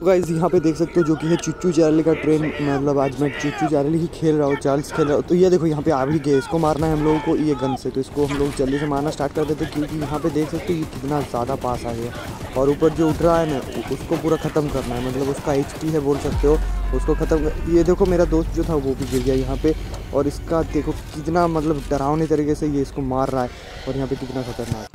तो गाइस यहाँ पे देख सकते हो जो कि है चुच्चू चार्ली का ट्रेन। मतलब आज मैं चुच्चू चार्ली ही खेल रहा हूँ, चार्ल्स खेल रहा हूँ। तो ये देखो यहाँ पे आ भी गए, इसको मारना है हम लोगों को ये गन से। तो इसको हम लोग जल्दी से मारना स्टार्ट कर देते क्योंकि यहाँ पे देख सकते हो ये कितना ज़्यादा पास आ गया। और ऊपर जो उठ रहा है ना उसको पूरा ख़त्म करना है, मतलब उसका HP है बोल सकते हो, उसको ख़त्म। ये देखो मेरा दोस्त जो था वो भी गिर गया यहाँ पे। और इसका देखो कितना मतलब डरावने तरीके से ये इसको मार रहा है और यहाँ पे कितना खतरनाक।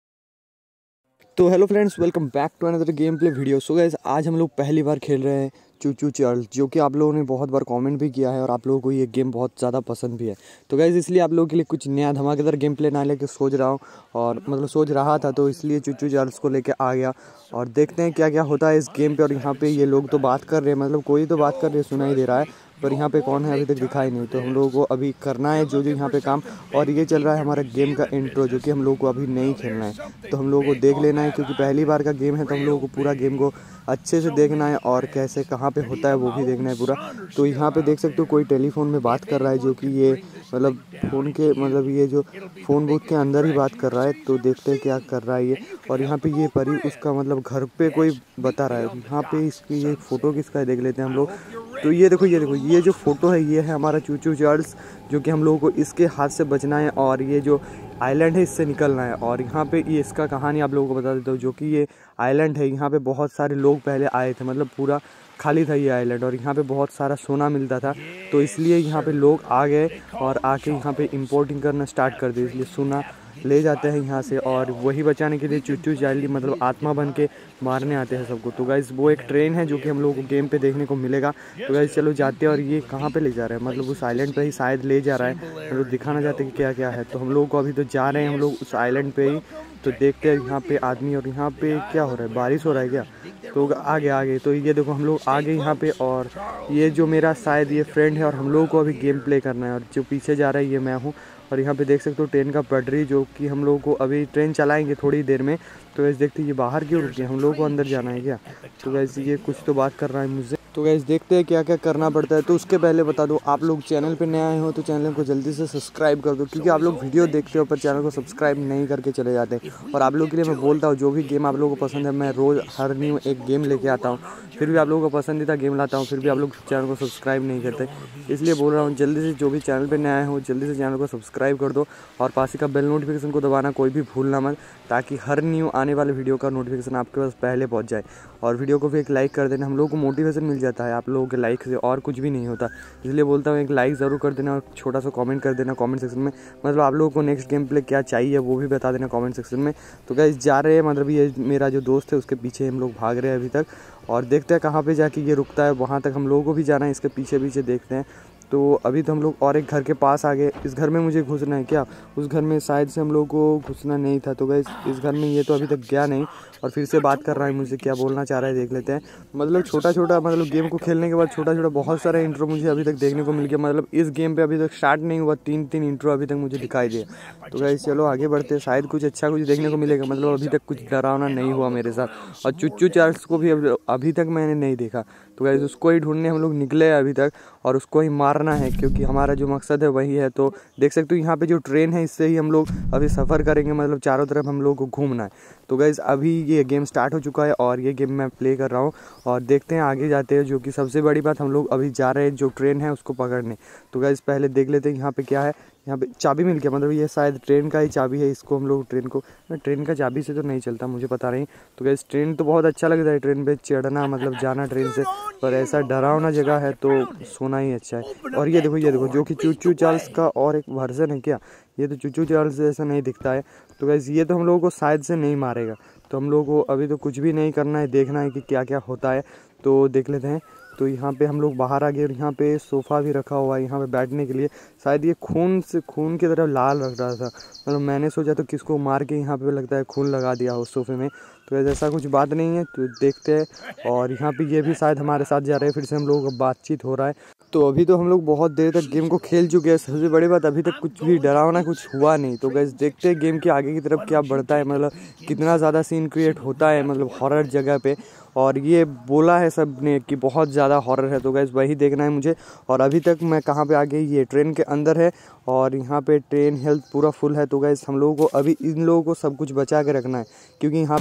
तो hello friends, welcome back to another game play video. So guys आज हम लोग पहली बार खेल रहे हैं चुच्चू चार्ल्स, जो कि आप लोगों ने बहुत बार कमेंट भी किया है और आप लोगों को ये गेम बहुत ज़्यादा पसंद भी है। तो गाइस इसलिए आप लोगों के लिए कुछ नया धमाकेदार गेम प्ले ना लेके सोच रहा हूँ, और मतलब सोच रहा था, तो इसलिए चुच्चू चार्ल्स को लेके आ गया। और देखते हैं क्या क्या होता है इस गेम पे। और यहाँ पे ये लोग तो बात कर रहे हैं, मतलब कोई तो बात कर रहे हैं, सुनाई दे रहा है, पर यहाँ पे कौन है अभी तक दिखाई नहीं। तो हम लोगों को अभी करना है जो यहाँ पे काम। और ये चल रहा है हमारा गेम का इंट्रो, जो कि हम लोगों को अभी नहीं खेलना है, तो हम लोगों को देख लेना है क्योंकि पहली बार का गेम है। तो हम लोगों को पूरा गेम को अच्छे से देखना है और कैसे कहाँ पे होता है वो भी देखना है पूरा। तो यहाँ पे देख सकते हो कोई टेलीफोन में बात कर रहा है, जो कि ये मतलब फ़ोन के मतलब ये जो फ़ोन बूथ के अंदर ही बात कर रहा है। तो देखते हैं क्या कर रहा है ये। और यहाँ पे ये परी उसका मतलब घर पे कोई बता रहा है। यहाँ पे इसकी ये फ़ोटो किसका है देख लेते हैं हम लोग। तो ये देखो ये जो फ़ोटो है ये है हमारा चुच्चू चार्ल्स, जो कि हम लोगों को इसके हाथ से बचना है और ये जो आइलैंड है इससे निकलना है। और यहाँ पे ये इसका कहानी आप लोगों को बता देता हूँ। जो कि ये आइलैंड है, यहाँ पे बहुत सारे लोग पहले आए थे, मतलब पूरा खाली था ये आइलैंड, और यहाँ पे बहुत सारा सोना मिलता था। तो इसलिए यहाँ पे लोग आ गए और आके यहाँ पे इंपोर्टिंग करना स्टार्ट कर दिए, इसलिए सोना ले जाते हैं यहाँ से। और वही बचाने के लिए चुच्चू चार्ली मतलब आत्मा बन के मारने आते हैं सबको। तो गाइस वो एक ट्रेन है जो कि हम लोगों को गेम पे देखने को मिलेगा। तो गाइस चलो जाते हैं। और ये कहाँ पे ले जा रहा है, मतलब उस आइलैंड पे ही शायद ले जा रहा है, मतलब दिखाना चाहते हैं कि क्या क्या है। तो हम लोगों को अभी तो जा रहे हैं हम लोग उस आइलैंड पे ही। तो देखते हैं यहाँ पे आदमी, और यहाँ पे क्या हो रहा है, बारिश हो रहा है क्या। तो आगे तो ये देखो हम लोग आगे यहाँ पे। और ये जो मेरा शायद ये फ्रेंड है और हम लोगों को अभी गेम प्ले करना है। और जो पीछे जा रहा है ये मैं हूँ। और यहाँ पे देख सकते हो ट्रेन का पटरी, जो कि हम लोगों को अभी ट्रेन चलाएंगे थोड़ी देर में। तो वैसे देखते ये बाहर क्यों रुके, हम लोगों को अंदर जाना है क्या। तो वैसे ये कुछ तो बात कर रहा है मुझसे। तो गैस देखते हैं क्या क्या करना पड़ता है। तो उसके पहले बता दो, आप लोग चैनल पे नए आए हो तो चैनल को जल्दी से सब्सक्राइब कर दो, क्योंकि आप लोग वीडियो देखते हो पर चैनल को सब्सक्राइब नहीं करके चले जाते हैं। और आप लोगों के लिए मैं बोलता हूँ, जो भी गेम आप लोगों को पसंद है, मैं रोज़ हर न्यू एक गेम लेके आता हूँ, फिर भी आप लोगों को पसंदीदा गेम लाता हूँ, फिर भी आप लोग चैनल को सब्सक्राइब नहीं करते। इसलिए बोल रहा हूँ जल्दी से, जो भी चैनल पर नए आए हो जल्दी से चैनल को सब्सक्राइब कर दो और पास ही का बेल नोटिफिकेशन को दबाना कोई भी भूलना मत, ताकि हर न्यू आने वाले वीडियो का नोटिफिकेशन आपके पास पहले पहुँच जाए। और वीडियो को भी एक लाइक कर देना, हम लोगों को मोटिवेशन मिल जाता है आप लोगों के लाइक से, और कुछ भी नहीं होता। इसलिए बोलता हूँ एक लाइक ज़रूर कर देना और छोटा सा कमेंट कर देना कमेंट सेक्शन में, मतलब आप लोगों को नेक्स्ट गेम प्ले क्या चाहिए वो भी बता देना कमेंट सेक्शन में। तो गाइस जा रहे हैं, मतलब ये मेरा जो दोस्त है उसके पीछे हम लोग भाग रहे हैं अभी तक। और देखते हैं कहाँ पे जाके ये रुकता है, वहाँ तक हम लोगों को भी जाना है, इसके पीछे पीछे देखते हैं। तो अभी तो हम लोग और एक घर के पास आ गए। इस घर में मुझे घुसना है क्या, उस घर में शायद से हम लोग को घुसना नहीं था। तो गाइस इस घर में ये तो अभी तक गया नहीं, और फिर से बात कर रहा है मुझसे, क्या बोलना चाह रहा है देख लेते हैं। मतलब छोटा छोटा, मतलब गेम को खेलने के बाद छोटा छोटा बहुत सारा इंट्रो मुझे अभी तक देखने को मिल गया। मतलब इस गेम पे अभी तक स्टार्ट नहीं हुआ, 3 इंट्रो अभी तक मुझे दिखाई दिए। तो गाइस चलो आगे बढ़ते हैं, शायद कुछ अच्छा कुछ देखने को मिलेगा। मतलब अभी तक कुछ डरावना नहीं हुआ मेरे साथ। और चुच्चू चार्ल्स को भी अभी तक मैंने नहीं देखा। तो गाइस उसको ही ढूंढने हम लोग निकले हैं अभी तक, और उसको ही मारना है क्योंकि हमारा जो मकसद है वही है। तो देख सकते हो यहाँ पे जो ट्रेन है इससे ही हम लोग अभी सफ़र करेंगे, मतलब चारों तरफ हम लोग को घूमना है। तो गाइस अभी ये गेम स्टार्ट हो चुका है और ये गेम मैं प्ले कर रहा हूँ, और देखते हैं आगे जाते हैं। जो कि सबसे बड़ी बात, हम लोग अभी जा रहे हैं जो ट्रेन है उसको पकड़ने। तो गाइस पहले देख लेते हैं यहाँ पे क्या है। यहाँ पे चाबी मिल गया, मतलब ये शायद ट्रेन का ही चाबी है। इसको हम लोग ट्रेन का चाबी से तो नहीं चलता, मुझे पता नहीं। तो गाइस ट्रेन तो बहुत अच्छा लगता है, ट्रेन पे चढ़ना मतलब जाना ट्रेन से, पर ऐसा डरावना जगह है तो सोना ही अच्छा है। और ये देखो जो कि चुच्चू चार्ल्स का और एक वर्जन है क्या, ये तो चुच्चू चार्ल्स जैसा नहीं दिखता है। तो गाइस ये तो हम लोगों को शायद से नहीं मारेगा, तो हम लोगों को अभी तो कुछ भी नहीं करना है, देखना है कि क्या क्या होता है। तो देख लेते हैं। तो यहाँ पे हम लोग बाहर आ गए और यहाँ पे सोफ़ा भी रखा हुआ है यहाँ पे बैठने के लिए। शायद ये खून की तरह लाल रख रहा था, मतलब मैंने सोचा तो किसको मार के यहाँ पे लगता है खून लगा दिया उस सोफ़े में। तो ऐसा कुछ बात नहीं है, तो देखते हैं। और यहाँ पे ये भी शायद हमारे साथ जा रहे हैं, फिर से हम लोगों का बातचीत हो रहा है। तो अभी तो हम लोग बहुत देर तक गेम को खेल चुके हैं। सबसे बड़ी बात, अभी तक कुछ भी डरावना कुछ हुआ नहीं। तो गाइस देखते हैं गेम के आगे की तरफ क्या बढ़ता है, मतलब कितना ज़्यादा सीन क्रिएट होता है, मतलब हॉरर जगह पे। और ये बोला है सब ने कि बहुत ज़्यादा हॉरर है, तो गाइस वही देखना है मुझे। और अभी तक मैं कहाँ पे आ गई, ये ट्रेन के अंदर है और यहाँ पे ट्रेन हेल्थ पूरा फुल है। तो गाइस हम लोगों को अभी इन लोगों को सब कुछ बचा के रखना है, क्योंकि यहाँ पे सबका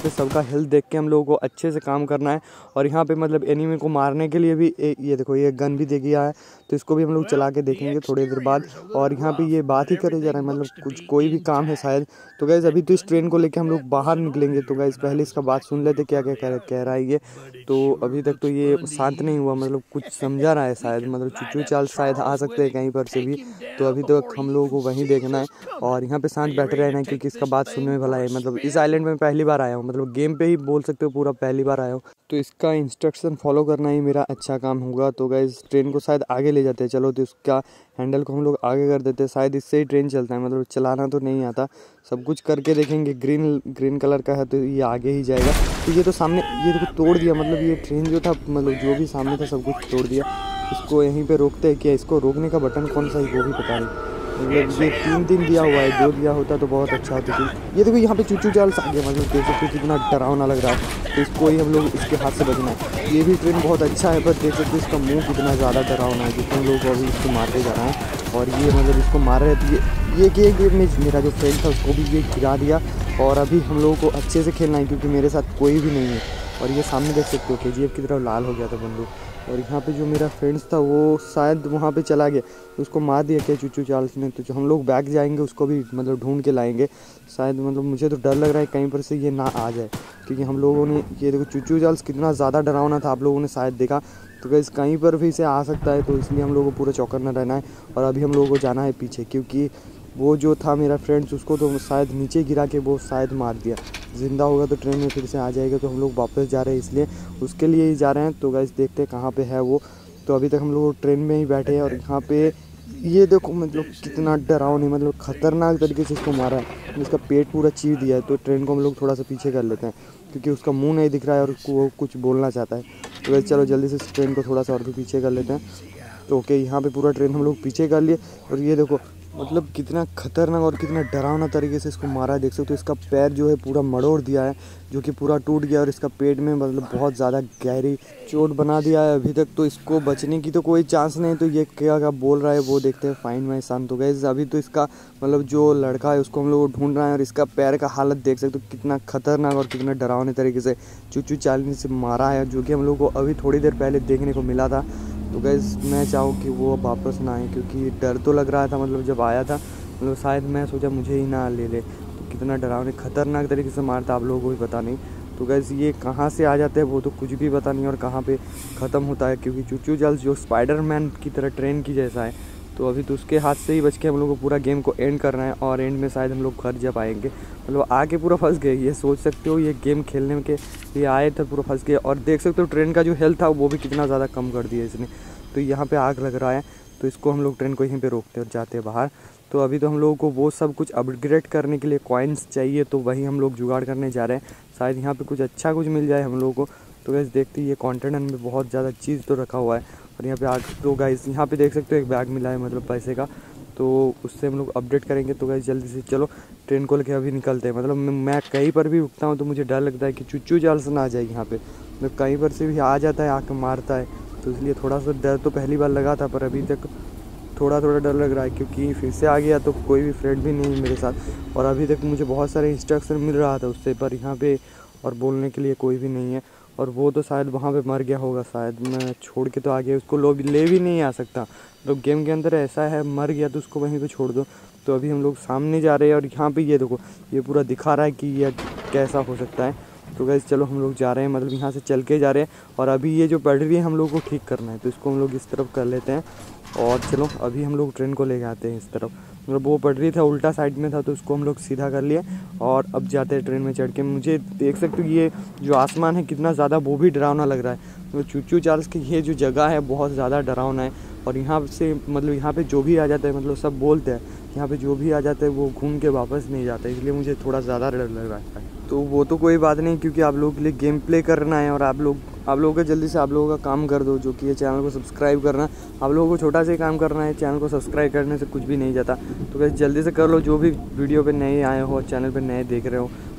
हेल्थ देख के हम लोगों को अच्छे से काम करना है। और यहाँ पे मतलब एनिमी को मारने के लिए भी ये देखो ये गन भी दे गया है, तो इसको भी हम लोग चला के देखेंगे थोड़ी देर बाद। और यहाँ पे ये बात ही करे जा रहा है, मतलब कोई भी काम है शायद। तो गाइस अभी तो इस ट्रेन को लेके हम लोग बाहर निकलेंगे, तो गाइस पहले इसका बात सुन लेते क्या क्या कह रहा है ये। तो अभी तक तो ये शांत नहीं हुआ, मतलब कुछ समझा रहा है शायद, मतलब चुचू चाल शायद आ सकते हैं कहीं पर से भी। तो अभी तक हम लोगों को वहीं देखना है और यहाँ पे शांत बैठे रहना है, क्योंकि इसका बात सुनने में भला है। मतलब इस आइलैंड में पहली बार आया हूँ, मतलब गेम पे ही बोल सकते हो पूरा पहली बार आया हूँ, तो इसका इंस्ट्रक्शन फॉलो करना ही मेरा अच्छा काम होगा। तो गाइस ट्रेन को शायद आगे ले जाते हैं, चलो तो इसका हैंडल को हम लोग आगे कर देते हैं, शायद इससे ही ट्रेन चलता है। मतलब चलाना तो नहीं आता, सब कुछ करके देखेंगे। ग्रीन कलर का है तो ये आगे ही जाएगा। तो ये तो सामने ये देखो तोड़ दिया, मतलब ये ट्रेन जो था, मतलब जो भी सामने था सब कुछ तोड़ दिया। इसको यहीं पे रोकते हैं क्या? इसको रोकने का बटन कौन सा है वो भी पता नहीं। मतलब ये 3 दिया हुआ है, 2 दिया होता तो बहुत अच्छा होता थी। ये देखो यहाँ पे चूचू जाल आ गया, मतलब देख सकते हो कितना डरावना लग रहा है। तो इसको ही हम लोग इसके हाथ से बचना है। ये भी ट्रेन बहुत अच्छा है, पर देख सकते हो इसका मुंह कितना ज़्यादा डरावना है, जितने हम लोग अभी इसको मारते जा रहे हैं। और ये मतलब इसको मार रहे थे, ये गेम में मेरा जो फ्रेंड था उसको भी ये गिरा दिया। और अभी हम लोगों को अच्छे से खेलना है, क्योंकि मेरे साथ कोई भी नहीं है। और ये सामने देख सकते हो KGF की तरफ लाल हो गया था बंदूक। और यहाँ पे जो मेरा फ्रेंड्स था वो शायद वहाँ पे चला गया, उसको मार दिया क्या चूचू चार्ल्स ने। तो जो हम लोग बैक जाएंगे उसको भी मतलब ढूंढ के लाएंगे शायद। मतलब मुझे तो डर लग रहा है कहीं पर से ये ना आ जाए, क्योंकि हम लोगों ने ये देखो चूचू चार्ल्स कितना ज़्यादा डरावना था, आप लोगों ने शायद देखा। तो गाइस कहीं पर भी से आ सकता है, तो इसलिए हम लोगों को पूरा चौकन्ना रहना है। और अभी हम लोगों को जाना है पीछे, क्योंकि वो जो था मेरा फ्रेंड्स उसको तो शायद नीचे गिरा के वो शायद मार दिया। ज़िंदा होगा तो ट्रेन में फिर से आ जाएगा, तो हम लोग वापस जा रहे हैं, इसलिए उसके लिए ही जा रहे हैं। तो गाइस देखते हैं कहाँ पे है वो। तो अभी तक हम लोग ट्रेन में ही बैठे हैं और यहाँ पे ये देखो मतलब कितना डरावनी, मतलब खतरनाक तरीके से इसको मारा है। इसका पेट पूरा चीर दिया है। तो ट्रेन को हम लोग थोड़ा सा पीछे कर लेते हैं, क्योंकि उसका मुंह नहीं दिख रहा है और वो कुछ बोलना चाहता है। तो गाइस चलो जल्दी से इस ट्रेन को थोड़ा सा और भी पीछे कर लेते हैं। तो ओके, यहाँ पे पूरा ट्रेन हम लोग पीछे कर लिए। और ये देखो मतलब कितना खतरनाक और कितना डरावना तरीके से इसको मारा है, देख सकते हो। इसका पैर जो है पूरा मड़ोड़ दिया है, जो कि पूरा टूट गया। और इसका पेट में मतलब बहुत ज़्यादा गहरी चोट बना दिया है अभी तक। तो इसको बचने की तो कोई चांस नहीं। तो ये क्या बोल रहा है वो देखते हैं, फाइंड माय सन। तो गाइस अभी तो इसका मतलब जो लड़का है उसको हम लोग ढूंढ रहे हैं। और इसका पैर का हालत देख सकते हो कितना खतरनाक और कितना डरावने तरीके से चूचू चालनी से मारा है, जो कि हम लोग को अभी थोड़ी देर पहले देखने को मिला था। तो गाइस मैं चाहूँ कि वो वापस ना आए, क्योंकि डर तो लग रहा था, मतलब जब आया था मतलब शायद मैं सोचा मुझे ही ना ले ले। तो कितना डरावने खतरनाक तरीके से मारता आप लोगों को भी पता नहीं। तो गाइस ये कहाँ से आ जाते हैं वो तो कुछ भी पता नहीं, और कहाँ पे ख़त्म होता है, क्योंकि चूचू जाल जो स्पाइडरमैन की तरह ट्रेन की जैसा है। तो अभी तो उसके हाथ से ही बच के हम लोग को पूरा गेम को एंड करना है। और एंड में शायद हम लोग घर जा पाएंगे, मतलब आके पूरा फंस गए। ये सोच सकते हो, ये गेम खेलने के लिए आए थे पूरा फंस गए। और देख सकते हो ट्रेन का जो हेल्थ था वो भी कितना ज़्यादा कम कर दिया इसने। तो यहाँ पे आग लग रहा है, तो इसको हम लोग ट्रेन को यहीं पे रोकते हैं और जाते हैं बाहर। तो अभी तो हम लोगों को वो सब कुछ अपग्रेड करने के लिए कॉइन्स चाहिए, तो वही हम लोग जुगाड़ करने जा रहे हैं। शायद यहाँ पे कुछ अच्छा कुछ मिल जाए हम लोगों को। तो गाइस देखते ही ये कॉन्टेनर में बहुत ज़्यादा चीज़ तो रखा हुआ है। और यहाँ पे आग तो गाइस यहाँ पे देख सकते हो एक बैग मिला है, मतलब पैसे का। तो उससे हम लोग अपडेट करेंगे। तो गाइस जल्दी से चलो ट्रेन को लेके अभी निकलते हैं। मतलब मैं कहीं पर भी रुकता हूँ तो मुझे डर लगता है कि चूचू जाल से ना आ जाए यहाँ पे, मतलब कहीं पर से भी आ जाता है, आके मारता है। तो इसलिए थोड़ा सा डर तो पहली बार लगा था, पर अभी तक थोड़ा डर लग रहा है, क्योंकि फिर से आ गया तो कोई भी फ्रेंड भी नहीं है मेरे साथ। और अभी तक मुझे बहुत सारे इंस्ट्रक्शन मिल रहा था उससे, पर यहाँ पे और बोलने के लिए कोई भी नहीं है। और वो तो शायद वहाँ पे मर गया होगा, शायद मैं छोड़ के तो आ गया, उसको ले भी नहीं आ सकता। तो गेम के अंदर ऐसा है, मर गया तो उसको वहीं पे छोड़ दो। तो अभी हम लोग सामने जा रहे हैं और यहाँ पे ये देखो ये पूरा दिखा रहा है कि यह कैसा हो सकता है। तो गाइस चलो हम लोग जा रहे हैं, मतलब यहाँ से चल के जा रहे हैं। और अभी ये जो पटरी है हम लोग को ठीक करना है, तो इसको हम लोग इस तरफ कर लेते हैं। और चलो अभी हम लोग ट्रेन को ले आते हैं इस तरफ। मतलब वो पटरी था उल्टा साइड में था, तो उसको हम लोग सीधा कर लिए और अब जाते हैं ट्रेन में चढ़ के। मुझे देख सकते हो ये जो आसमान है कितना ज़्यादा वो भी डरावना लग रहा है। तो चूचू चार्ल्स की ये जो जगह है बहुत ज़्यादा डरावना है। और यहाँ से मतलब यहाँ पे जो भी आ जाता है, मतलब सब बोलते हैं यहाँ पे जो भी आ जाता है वो घूम के वापस नहीं जाता है, इसलिए मुझे थोड़ा ज़्यादा डर लग रहा है। तो वो तो कोई बात नहीं, क्योंकि आप लोगों के लिए गेम प्ले करना है। और आप लोगों का जल्दी से आप लोगों का काम कर दो, जो कि ये चैनल को सब्सक्राइब करना। आप लोगों को छोटा से काम करना है, चैनल को सब्सक्राइब करने से कुछ भी नहीं जाता। तो बस जल्दी से कर लो, जो भी वीडियो पे नए आए हो, चैनल पे नए देख रहे हो,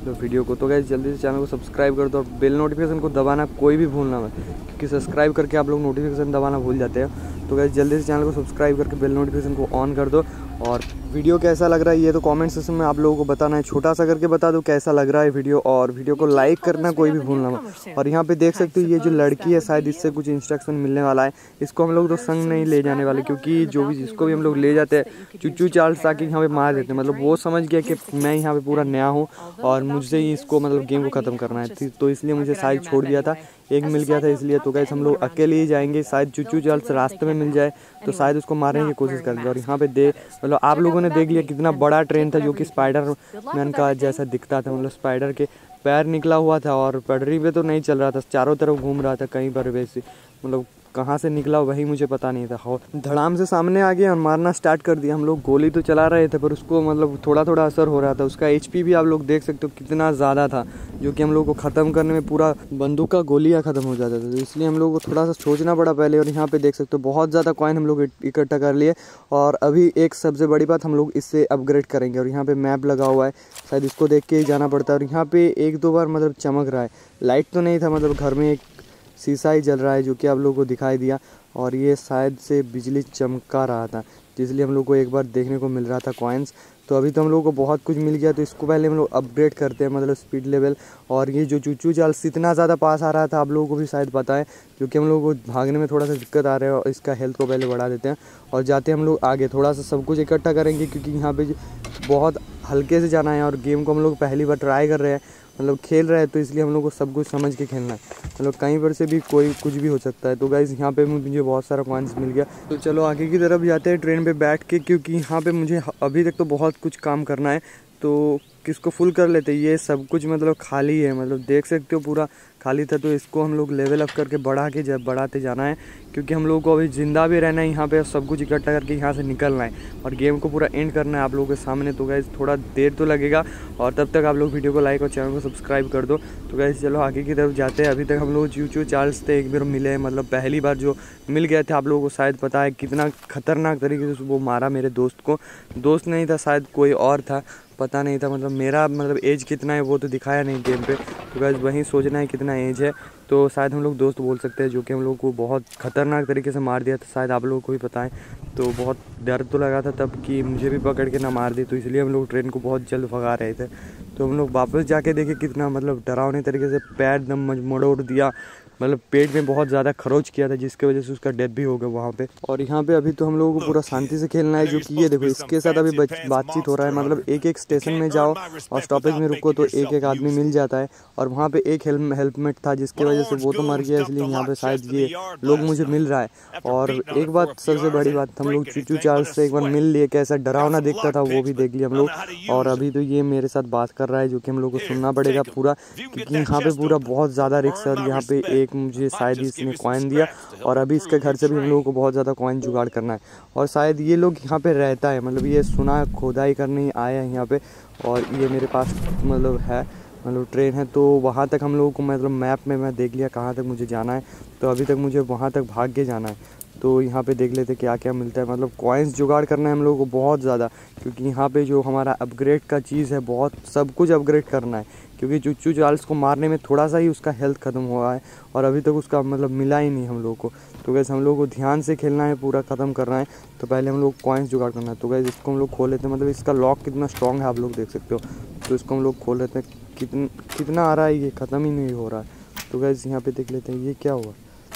मतलब वीडियो को। तो गाइस जल्दी से चैनल को सब्सक्राइब कर दो और बेल नोटिफिकेशन को दबाना कोई भी भूलना मत, क्योंकि सब्सक्राइब करके आप लोग नोटिफिकेशन दबाना भूल जाते हैं। तो गाइस जल्दी से चैनल को सब्सक्राइब करके बेल नोटिफिकेशन को ऑन कर दो। और वीडियो कैसा लग रहा है ये तो कमेंट सेक्शन में आप लोगों को बताना है, छोटा सा करके बता दो कैसा लग रहा है वीडियो, और वीडियो को लाइक करना कोई भी भूलना मत। और यहाँ पे देख सकते हो ये जो लड़की है शायद इससे कुछ इंस्ट्रक्शन मिलने वाला है। इसको हम लोग तो संग नहीं ले जाने वाले, क्योंकि जो भी जिसको भी हम लोग ले जाते हैं चुच्चू चार्ल्स ताकि यहाँ पे मार देते हैं। मतलब वो समझ गया कि मैं यहाँ पे पूरा नया हूँ और मुझसे ही इसको मतलब गेम को ख़त्म करना है, तो इसलिए मुझे शायद छोड़ दिया था, एक मिल गया था इसलिए। तो गाइस हम लोग अकेले ही जाएंगे, शायद चुच्चू चार्ल्स रास्ते में मिल जाए तो शायद उसको मारने की कोशिश करेंगे। और यहाँ पे मतलब आप लोगों ने देख लिया कितना बड़ा ट्रेन था जो कि स्पाइडर मैन का जैसा दिखता था। मतलब स्पाइडर के पैर निकला हुआ था और पटरी पे तो नहीं चल रहा था, चारों तरफ घूम रहा था कहीं पर वैसे, मतलब कहाँ से निकला वही मुझे पता नहीं था। धड़ाम से सामने आ गया और मारना स्टार्ट कर दिया। हम लोग गोली तो चला रहे थे पर उसको मतलब थोड़ा थोड़ा असर हो रहा था। उसका HP भी आप लोग देख सकते हो कितना ज़्यादा था, जो कि हम लोग को ख़त्म करने में पूरा बंदूक का गोलियाँ ख़त्म हो जाता था, तो इसलिए हम लोग को थोड़ा सा सोचना पड़ा पहले। और यहाँ पे देख सकते हो बहुत ज़्यादा कॉइन हम लोग इकट्ठा कर लिए। और अभी एक सबसे बड़ी बात, हम लोग इससे अपग्रेड करेंगे। और यहाँ पे मैप लगा हुआ है, शायद इसको देख के ही जाना पड़ता है। और यहाँ पे एक दो बार मतलब चमक रहा है, लाइट तो नहीं था, मतलब घर में एक शीशा ही जल रहा है जो कि आप लोगों को दिखाई दिया। और ये शायद से बिजली चमका रहा था, जिसलिए हम लोग को एक बार देखने को मिल रहा था कॉइन्स। तो अभी तो हम लोगों को बहुत कुछ मिल गया, तो इसको पहले हम लोग अपग्रेड करते हैं, मतलब स्पीड लेवल। और ये जो चुच्चू चार्ल्स इतना ज़्यादा पास आ रहा था आप लोगों को भी शायद पता है, क्योंकि हम लोगों को भागने में थोड़ा सा दिक्कत आ रहा है। और इसका हेल्थ को पहले बढ़ा देते हैं और जाते हम लोग आगे, थोड़ा सा सब कुछ इकट्ठा करेंगे, क्योंकि यहाँ पे बहुत हल्के से जाना है और गेम को हम लोग पहली बार ट्राई कर रहे हैं, मतलब खेल रहे हैं, तो इसलिए हम लोग को सब कुछ समझ के खेलना है। मतलब कहीं पर से भी कोई कुछ भी हो सकता है। तो गाइस यहाँ पे मुझे बहुत सारा कॉइन्स मिल गया, तो चलो आगे की तरफ जाते हैं ट्रेन पे बैठ के, क्योंकि यहाँ पे मुझे अभी तक तो बहुत कुछ काम करना है। तो किसको फुल कर लेते, ये सब कुछ मतलब खाली है, मतलब देख सकते हो पूरा खाली था। तो इसको हम लोग लेवल अप करके बढ़ाते जाना है, क्योंकि हम लोगों को अभी ज़िंदा भी रहना है यहाँ पे, सब कुछ इकट्ठा करके यहाँ से निकलना है और गेम को पूरा एंड करना है आप लोगों के सामने। तो गाइस थोड़ा देर तो लगेगा, और तब तक आप लोग वीडियो को लाइक और चैनल को सब्सक्राइब कर दो। तो गाइस चलो आगे की तरफ जाते हैं। अभी तक हम लोग चुच्चू चार्ल्स थे, एक बार मिले, मतलब पहली बार जो मिल गए थे। आप लोगों को शायद पता है कितना खतरनाक तरीके से वो मारा मेरे दोस्त को। दोस्त नहीं था, शायद कोई और था, पता नहीं था। मतलब मेरा मतलब एज कितना है वो तो दिखाया नहीं गेम पे, तो गाइस वहीं सोचना है कितना एज है। तो शायद हम लोग दोस्त बोल सकते हैं, जो कि हम लोग को बहुत ख़तरनाक तरीके से मार दिया था, शायद आप लोगों को भी पता है। तो बहुत डर तो लगा था तब कि मुझे भी पकड़ के ना मार दे, तो इसलिए हम लोग ट्रेन को बहुत जल्द भगा रहे थे। तो हम लोग वापस जाके देखे कितना मतलब डरावने तरीके से पैर दम मरोड़ दिया, मतलब पेट में बहुत ज़्यादा खरोच किया था, जिसकी वजह से उसका डेथ भी हो गया वहाँ पे। और यहाँ पे अभी तो हम लोगों को पूरा शांति से खेलना है, जो कि ये देखो इसके साथ अभी बातचीत हो रहा है। मतलब एक एक स्टेशन में जाओ और स्टॉपेज में रुको तो एक एक आदमी मिल जाता है। और वहाँ पे एक हेल्पमेट था, जिसकी वजह से वो तो मर गया, इसलिए यहाँ पे शायद ये लोग मुझे मिल रहा है। और एक बात सबसे बड़ी बात, हम लोग चुच्चू चार्ल्स से एक बार मिल लिए, कैसा डरावना दिखता था वो भी देख लिया हम लोग। और अभी तो ये मेरे साथ बात कर रहा है, जो कि हम लोग को सुनना पड़ेगा पूरा, क्योंकि यहाँ पे पूरा बहुत ज़्यादा रिस्क है। और यहाँ पे एक मुझे शायद इसने कॉइन दिया, और अभी इसके घर से भी हम लोगों को बहुत ज़्यादा कॉइन जुगाड़ करना है। और शायद ये लोग यहाँ पे रहता है, मतलब ये सुना खोदाई करने आया है यहाँ पे। और ये मेरे पास मतलब है, मतलब ट्रेन है, तो वहाँ तक हम लोगों को मतलब मैप में मैं देख लिया कहाँ तक मुझे जाना है। तो अभी तक मुझे वहाँ तक भाग के जाना है। तो यहाँ पे देख लेते क्या क्या मिलता है। मतलब कॉइन्स जुगाड़ करना है हम लोगों को बहुत ज़्यादा, क्योंकि यहाँ पे जो हमारा अपग्रेड का चीज़ है, बहुत सब कुछ अपग्रेड करना है। क्योंकि चुच्चू चार्ल्स को मारने में थोड़ा सा ही उसका हेल्थ ख़त्म हुआ है, और अभी तक उसका मतलब मिला ही नहीं हम लोग को। तो गैस हम लोग को ध्यान से खेलना है, पूरा ख़त्म करना है। तो पहले हम लोग कॉइन्स जुगाड़ करना है। तो गैस इसको हम लोग खोल लेते हैं, मतलब इसका लॉक कितना स्ट्रॉन्ग है आप लोग देख सकते हो। तो इसको हम लोग खोल लेते हैं। कितना आ रहा है, ये ख़त्म ही नहीं हो रहा है। तो गैस यहाँ पे देख लेते हैं ये क्या हुआ।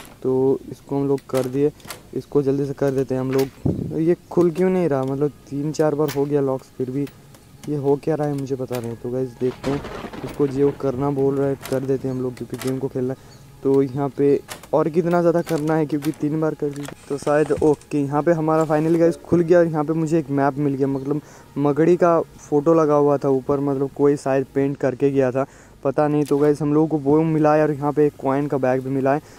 तो इसको हम लोग कर दिए, इसको जल्दी से कर देते हैं हम लोग। ये खुल क्यों नहीं रहा, मतलब 3-4 बार हो गया लॉक्स, फिर भी ये हो क्या रहा है मुझे पता नहीं। तो गाइस देखते हैं, इसको जो करना बोल रहा है कर देते हैं हम लोग, क्योंकि गेम को खेलना है। तो यहाँ पे और कितना ज़्यादा करना है, क्योंकि 3 बार कर दी तो शायद ओके। यहाँ पे हमारा फाइनली गाइस खुल गया। यहाँ पे मुझे एक मैप मिल गया, मतलब मगड़ी का फ़ोटो लगा हुआ था ऊपर, मतलब कोई शायद पेंट करके गया था, पता नहीं। तो गाइस हम लोगों को वो मिला है, और यहाँ पे एक कॉइन का बैग भी मिला है।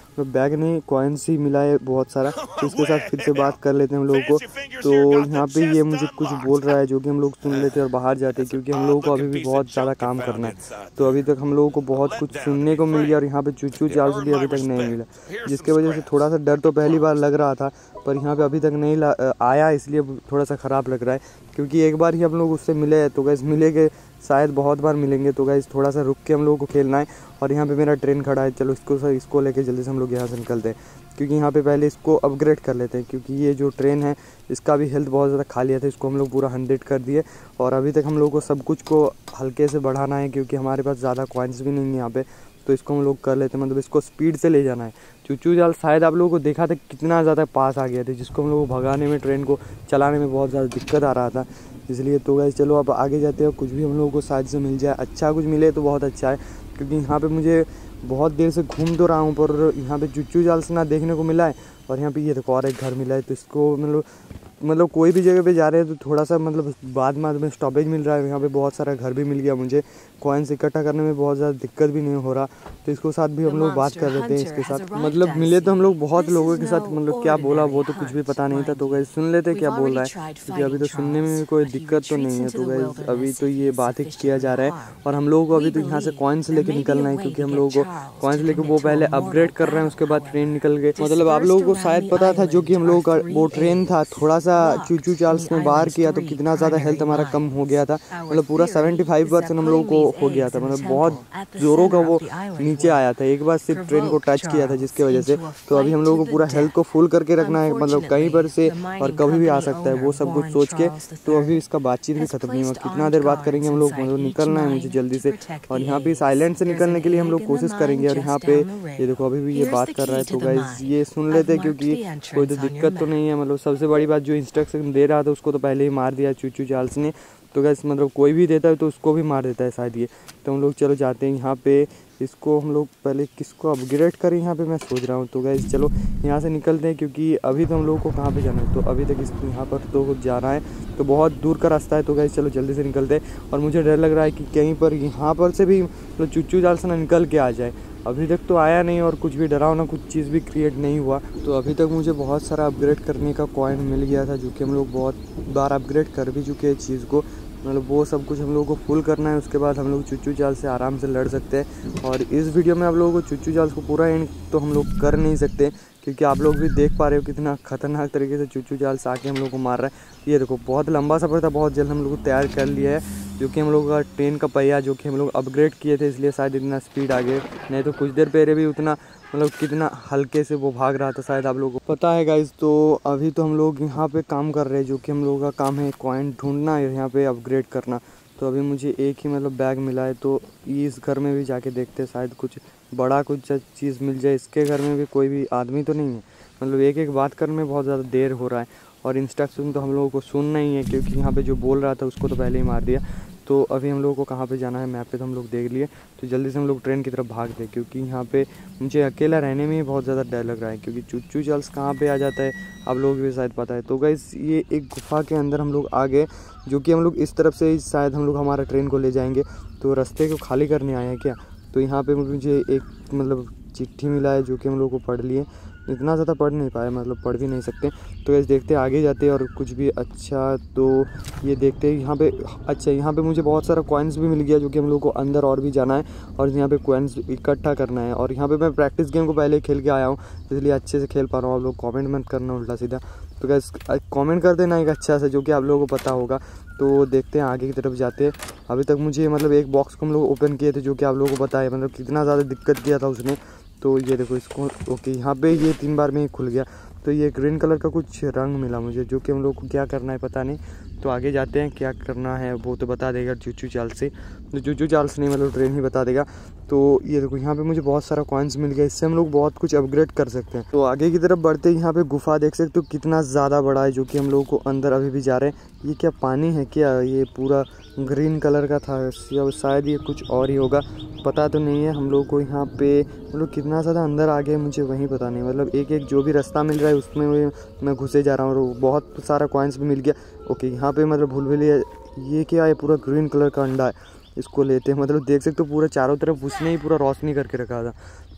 बैग नहीं कॉइन्स ही मिला है बहुत सारा। तो इसके साथ फिर से बात कर लेते हैं हम लोगों को। तो यहाँ पे ये मुझे कुछ बोल रहा है जो कि हम लोग सुन लेते हैं और बाहर जाते हैं, क्योंकि हम लोगों को अभी भी बहुत ज़्यादा काम करना है। तो अभी तक हम लोगों को बहुत कुछ सुनने को मिल गया और यहाँ पे चूचू चार्ल्स भी अभी तक नहीं मिला, जिसके वजह से थोड़ा सा डर तो पहली बार लग रहा था, पर यहाँ पे अभी तक नहीं आया, इसलिए थोड़ा सा ख़राब लग रहा है। क्योंकि एक बार ही हम लोग उससे मिले हैं, तो गाइस मिलेंगे शायद बहुत बार मिलेंगे। तो गाइस थोड़ा सा रुक के हम लोगों को खेलना है। और यहाँ पे मेरा ट्रेन खड़ा है, चलो इसको लेके जल्दी से हम लोग यहाँ से निकलते हैं, क्योंकि यहाँ पे पहले इसको अपग्रेड कर लेते हैं। क्योंकि ये जो ट्रेन है इसका भी हेल्थ बहुत ज़्यादा खा लिया था, इसको हम लोग पूरा 100 कर दिए। और अभी तक हम लोग को सब कुछ को हल्के से बढ़ाना है, क्योंकि हमारे पास ज़्यादा कॉइन्स भी नहीं है यहाँ पे। तो इसको हम लोग कर लेते हैं, मतलब इसको स्पीड से ले जाना है। चूचू जाल शायद आप लोगों को देखा था कितना ज़्यादा पास आ गया था, जिसको हम लोग को भगाने में, ट्रेन को चलाने में बहुत ज़्यादा दिक्कत आ रहा था। इसलिए तो गाइस चलो अब आगे जाते हैं, कुछ भी हम लोगों को शायद से मिल जाए, अच्छा कुछ मिले तो बहुत अच्छा है। क्योंकि यहाँ पे मुझे बहुत देर से घूम तो रहा हूँ, पर यहाँ पे चूचू जाल से ना देखने को मिला है। और यहाँ पे ये देखो और एक घर मिला है, तो इसको मतलब कोई भी जगह पे जा रहे हैं तो थोड़ा सा मतलब बाद में स्टॉपेज मिल रहा है। यहाँ पे बहुत सारा घर भी मिल गया मुझे, कॉइन्स इकट्ठा करने में बहुत ज़्यादा दिक्कत भी नहीं हो रहा। तो इसको साथ भी हम लोग बात कर लेते हैं इसके साथ, मतलब मिले तो हम लोग बहुत लोगों के साथ, मतलब क्या बोला वो तो कुछ भी पता नहीं था। तो गाइस सुन लेते क्या बोल रहा है, क्योंकि अभी तो सुनने में कोई दिक्कत तो नहीं है। तो गाइस अभी तो ये बात किया जा रहा है और हम लोगों को अभी तो यहाँ से कॉइन्स लेके निकलना है, क्योंकि हम लोगों को कॉइन्स लेके वो पहले अपग्रेड कर रहे हैं, उसके बाद ट्रेन निकल गए। मतलब आप लोगों को शायद पता था जो कि हम लोगों का वो ट्रेन था, थोड़ा सा चूचू चार्ल्स ने बाहर किया तो कितना ज़्यादा हेल्थ हमारा कम हो गया था, मतलब पूरा 75% हम लोगों को हो गया था, मतलब बहुत जोरों का वो नीचे आया था एक बार सिर्फ ट्रेन को टच किया था, जिसके वजह से। तो अभी हम लोगों को पूरा हेल्थ को फुल करके रखना है, मतलब कहीं पर से और कभी भी आ सकता है, वो सब कुछ सोच के। तो अभी इसका बातचीत भी खत्म नहीं हुआ, कितना देर बात करेंगे हम लोग, मतलब निकलना है मुझे जल्दी से। और यहाँ पे इस आइलैंड से निकलने के लिए हम लोग कोशिश करेंगे। और यहाँ पे ये देखो अभी भी ये बात कर रहा है, तो गाइस ये सुन लेते हैं, क्योंकि कोई तो दिक्कत तो नहीं है। मतलब सबसे बड़ी बात जो इंस्ट्रक्शन दे रहा था उसको तो पहले ही मार दिया चूचू चार्ल्स ने। तो गाइस मतलब कोई भी देता है तो उसको भी मार देता है शायद ये। तो हम लोग चलो जाते हैं यहाँ पे, इसको हम लोग पहले किसको अपग्रेड करें यहाँ पे मैं सोच रहा हूँ। तो गाइस चलो यहाँ से निकलते हैं, क्योंकि अभी तो हम लोगों को कहाँ पे जाना है, तो अभी तक इस यहाँ पर तो जाना है, तो बहुत दूर का रास्ता है। तो गाइस चलो जल्दी से निकलते हैं। और मुझे डर लग रहा है कि कहीं पर यहाँ पर से भी मतलब चूचू जाल से ना निकल के आ जाए। अभी तक तो आया नहीं और कुछ भी डरावना कुछ चीज़ भी क्रिएट नहीं हुआ। तो अभी तक मुझे बहुत सारा अपग्रेड करने का कॉइन मिल गया था, जो कि हम लोग बहुत बार अपग्रेड कर भी चुके हैं चीज़ को, मतलब वो सब कुछ हम लोगों को फुल करना है। उसके बाद हम लोग चूचू जाल से आराम से लड़ सकते हैं। और इस वीडियो में आप लोगों को चूचू जाल को पूरा एंड तो हम लोग कर नहीं सकते, क्योंकि आप लोग भी देख पा रहे हो कितना खतरनाक तरीके से चूचू जाल से आके हम लोग को मार रहा है। ये देखो बहुत लंबा सफ़र था, बहुत जल्द हम लोग को तैयार कर लिया है, जो कि हम लोग का ट्रेन का पहिया जो कि हम लोग अपग्रेड किए थे, इसलिए शायद इतना स्पीड आ गए, नहीं तो कुछ देर पहले भी उतना मतलब कितना हल्के से वो भाग रहा था, शायद आप लोगों को पता है गाइस। तो अभी तो हम लोग यहाँ पे काम कर रहे हैं, जो कि हम लोगों का काम है कॉइन ढूंढना है, यहाँ पे अपग्रेड करना। तो अभी मुझे एक ही मतलब बैग मिला है, तो इस घर में भी जाके देखते हैं, शायद कुछ बड़ा कुछ चीज़ मिल जाए। इसके घर में भी कोई भी आदमी तो नहीं है, मतलब एक बात करने में बहुत ज़्यादा देर हो रहा है। और इंस्ट्रक्शन तो हम लोगों को सुनना ही है, क्योंकि यहाँ पे जो बोल रहा था उसको तो पहले ही मार दिया। तो अभी हम लोगों को कहाँ पे जाना है मैप पे तो हम लोग देख लिए, तो जल्दी से हम लोग ट्रेन की तरफ भागते हैं, क्योंकि यहाँ पे मुझे अकेला रहने में ही बहुत ज़्यादा डर लग रहा है, क्योंकि चूचू चार्ल्स कहाँ पे आ जाता है आप लोगों को भी शायद पता है। तो गाइस ये एक गुफा के अंदर हम लोग आ गए, जो कि हम लोग इस तरफ से शायद हम लोग हमारा ट्रेन को ले जाएंगे। तो रास्ते को खाली करने आए हैं क्या। तो यहाँ पर मुझे एक मतलब चिट्ठी मिला है, जो कि हम लोग को पढ़ लिए, इतना ज़्यादा पढ़ नहीं पाए, मतलब पढ़ भी नहीं सकते। तो ऐसे देखते आगे जाते और कुछ भी अच्छा तो ये देखते यहाँ पे। अच्छा यहाँ पे मुझे बहुत सारा कॉइन्स भी मिल गया, जो कि हम लोग को अंदर और भी जाना है और यहाँ पे कॉइन्स इकट्ठा करना है। और यहाँ पे मैं प्रैक्टिस गेम को पहले खेल के आया हूँ, इसलिए अच्छे से खेल पा रहा हूँ। आप लोग कॉमेंट मत करना उल्टा सीधा, तो गाइस कॉमेंट कर देना एक अच्छा सा, जो कि आप लोगों को पता होगा। तो देखते हैं आगे की तरफ जाते हैं। अभी तक मुझे मतलब एक बॉक्स को हम लोग ओपन किए थे, जो कि आप लोगों को पता है मतलब कितना ज़्यादा दिक्कत किया था उसने। तो ये देखो इसको ओके, यहाँ पे ये 3 बार में ही खुल गया। तो ये ग्रीन कलर का कुछ रंग मिला मुझे, जो कि हम लोग को क्या करना है पता नहीं। तो आगे जाते हैं, क्या करना है वो तो बता देगा चूचू चार्ल्स से, तो चूचू चार्ल्स नहीं मतलब ट्रेन ही बता देगा। तो ये देखो यहाँ पे मुझे बहुत सारा कॉइन्स मिल गया, इससे हम लोग बहुत कुछ अपग्रेड कर सकते हैं। तो आगे की तरफ बढ़ते यहाँ पे गुफा देख सकते हो कितना ज़्यादा बड़ा है, जो कि हम लोग को अंदर अभी भी जा रहे हैं। ये क्या पानी है क्या, ये पूरा ग्रीन कलर का था, शायद ये कुछ और ही होगा, पता तो नहीं है। हम लोग को यहाँ पे मतलब कितना ज़्यादा अंदर आ गए मुझे वहीं पता नहीं, मतलब एक जो भी रास्ता मिल रहा है उसमें मैं घुसे जा रहा हूँ और बहुत सारा कॉइन्स भी मिल गया। ओके यहाँ पे मतलब भूलभुलैया, ये क्या है, पूरा ग्रीन कलर का अंडा है, इसको लेते हैं। मतलब देख सकते हो पूरा चारों तरफ उसने ही पूरा रोशनी करके रखा था।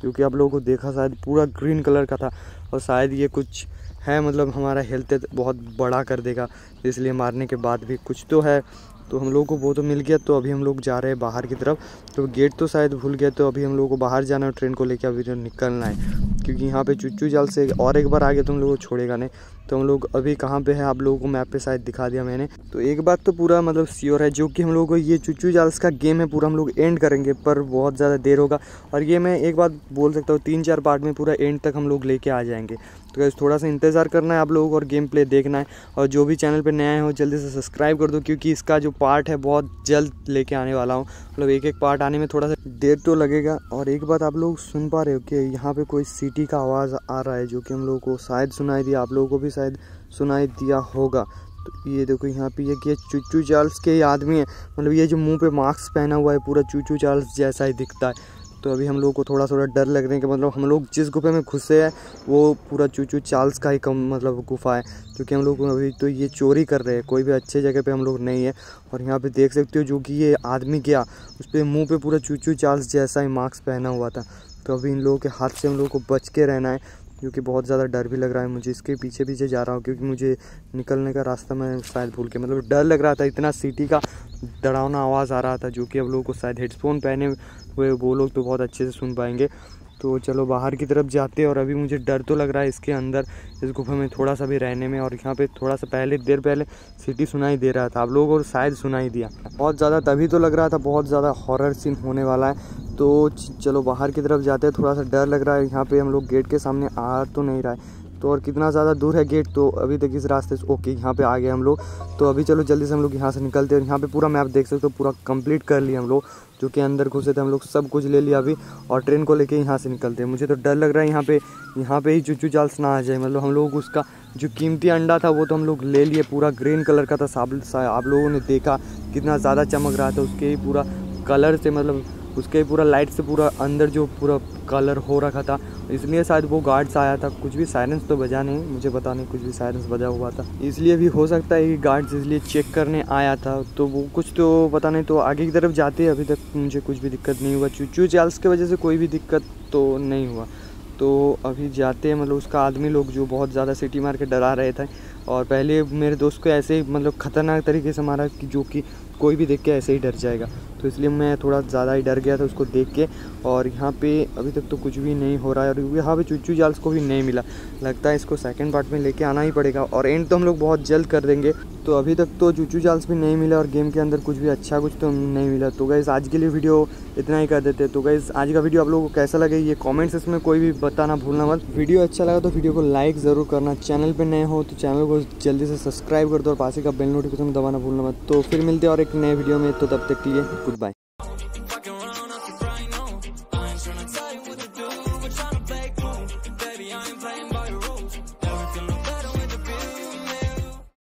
जो कि आप लोगों को देखा शायद पूरा ग्रीन कलर का था। और शायद ये कुछ है मतलब हमारा हेल्थ बहुत बड़ा कर देगा, इसलिए मारने के बाद भी कुछ तो है। तो हम लोगों को वो तो मिल गया। तो अभी हम लोग जा रहे हैं बाहर की तरफ। तो गेट तो शायद भूल गया, तो अभी हम लोगों को बाहर जाना है, ट्रेन को लेकर अभी तो निकलना है, क्योंकि यहाँ पे चुच्चू जाल से और एक बार आगे तो हम लोगों को छोड़ेगा नहीं। तो हम लोग अभी कहाँ पे है आप लोगों को मैप पे शायद दिखा दिया मैंने। तो एक बात तो पूरा मतलब श्योर है, जो कि हम लोगों को ये चुच्चू जाल्स का गेम है पूरा हम लोग एंड करेंगे, पर बहुत ज़्यादा देर होगा। और ये मैं एक बात बोल सकता हूँ, 3-4 पार्ट में पूरा एंड तक हम लोग लेके आ जाएंगे। तो गाइस थोड़ा सा इंतज़ार करना है आप लोगों को और गेम प्ले देखना है। और जो भी चैनल पे नया है वो जल्दी से सब्सक्राइब कर दो, क्योंकि इसका जो पार्ट है बहुत जल्द लेके आने वाला हूँ। मतलब एक पार्ट आने में थोड़ा सा देर तो लगेगा। और एक बात आप लोग सुन पा रहे हो कि यहाँ पे कोई सीटी का आवाज़ आ रहा है, जो कि हम लोगों को शायद सुनाई दिया, आप लोगों को भी शायद सुनाई दिया होगा। तो ये देखो यहाँ पे ये चुच्चू चार्ल्स के आदमी है, मतलब ये जो मुंह पे मास्क पहना हुआ है पूरा चुच्चू चार्ल्स जैसा ही दिखता है। तो अभी हम लोग को थोड़ा डर लग रहा है कि मतलब हम लोग जिस गुफे में घुसे हैं वो पूरा चुच्चू चार्ल्स का ही कम मतलब गुफा है, क्योंकि हम लोग अभी तो ये चोरी कर रहे हैं, कोई भी अच्छे जगह पे हम लोग नहीं है। और यहाँ पे देख सकते हो जो कि ये आदमी गया उस पर मुँह पे पूरा चुच्चू चार्ल्स जैसा ही मास्क पहना हुआ था। तो अभी इन लोगों के हाथ से हम लोग को बच के रहना है, क्योंकि बहुत ज़्यादा डर भी लग रहा है मुझे। इसके पीछे जा रहा हूँ क्योंकि मुझे निकलने का रास्ता मैं शायद भूल के, मतलब डर लग रहा था, इतना सीटी का डरावना आवाज़ आ रहा था, जो कि अब लोगों को शायद हेडफोन पहने हुए वो लोग तो बहुत अच्छे से सुन पाएंगे। तो चलो बाहर की तरफ जाते हैं। और अभी मुझे डर तो लग रहा है इसके अंदर इस गुफा में थोड़ा सा भी रहने में। और यहाँ पे थोड़ा सा देर पहले सीटी सुनाई दे रहा था, आप लोगों को शायद सुनाई दिया बहुत ज़्यादा, तभी तो लग रहा था बहुत ज़्यादा हॉरर सीन होने वाला है। तो चलो बाहर की तरफ जाते हैं, थोड़ा सा डर लग रहा है। यहाँ पे हम लोग गेट के सामने आ तो नहीं रहा है, तो और कितना ज़्यादा दूर है गेट, तो अभी तक इस रास्ते से ओके यहाँ पे आ गए हम लोग। तो अभी चलो जल्दी से हम लोग यहाँ से निकलते हैं। यहाँ पे पूरा मैप देख सकते हो, पूरा कंप्लीट कर लिया हम लोग, जो कि अंदर घुसे थे हम लोग सब कुछ ले लिया अभी। और ट्रेन को लेके यहाँ से निकलते हैं। मुझे तो डर लग रहा है यहाँ पे ही चुच्चू चार्ल्स ना आ जाए। मतलब हम लोग उसका जो कीमती अंडा था वो तो हम लोग ले लिए, पूरा ग्रीन कलर का था, आप लोगों ने देखा कितना ज़्यादा चमक रहा था उसके ही पूरा कलर से, मतलब उसके पूरा लाइट से पूरा अंदर जो पूरा कलर हो रखा था, इसलिए शायद वो गार्ड्स आया था। कुछ भी साइरेंस तो बजा नहीं, मुझे पता नहीं, कुछ भी साइरेंस बजा हुआ था, इसलिए भी हो सकता है कि गार्ड्स इसलिए चेक करने आया था। तो वो कुछ तो पता नहीं। तो आगे की तरफ जाते हैं, अभी तक मुझे कुछ भी दिक्कत नहीं हुआ, चुच्चू चार्ल्स की वजह से कोई भी दिक्कत तो नहीं हुआ। तो अभी जाते हैं, मतलब उसका आदमी लोग जो बहुत ज़्यादा सीटी मार के डरा रहे थे। और पहले मेरे दोस्त को ऐसे ही मतलब ख़तरनाक तरीके से मारा कि जो कि कोई भी देख के ऐसे ही डर जाएगा, तो इसलिए मैं थोड़ा ज़्यादा ही डर गया था उसको देख के। और यहाँ पे अभी तक तो कुछ भी नहीं हो रहा है। और यहाँ पे चुच्चू चार्ल्स को भी नहीं मिला, लगता है इसको सेकंड पार्ट में लेके आना ही पड़ेगा। और एंड तो हम लोग बहुत जल्द कर देंगे। तो अभी तक तो चुच्चू चार्ल्स भी नहीं मिला और गेम के अंदर कुछ भी अच्छा कुछ तो नहीं मिला। तो गाइस आज के लिए वीडियो इतना ही कर देते हैं। तो गाइस आज का वीडियो आप लोगों को कैसा लगे ये कमेंट्स इसमें कोई भी बताना भूलना मत। वीडियो अच्छा लगा तो वीडियो को लाइक ज़रूर करना, चैनल पे नए हो तो चैनल को जल्दी से सब्सक्राइब कर दो और पास का बेल नोटिफिकेशन दबाना भूलना मत। तो फिर मिलते हैं और एक नए वीडियो में, तो तब तक के लिए गुड बाय।